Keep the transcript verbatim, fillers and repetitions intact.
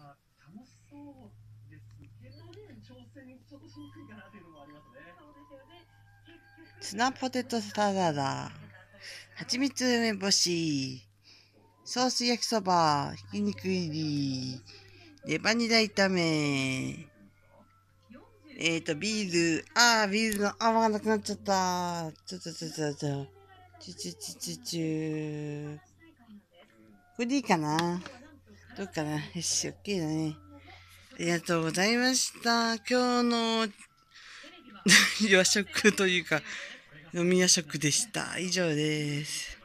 ツナポテトサラダ、蜂蜜梅干し、ソース焼きそば、ひき肉入り、レバニラ炒め、えーと、ビール、あー、ビールの泡がなくなっちゃった。ちょちょちょちょちょ。ちょちょちょちょちょ。これでいいかな？どうかな？よし、OK だね。ありがとうございました。今日の夜食というか、飲み夜食でした。以上です。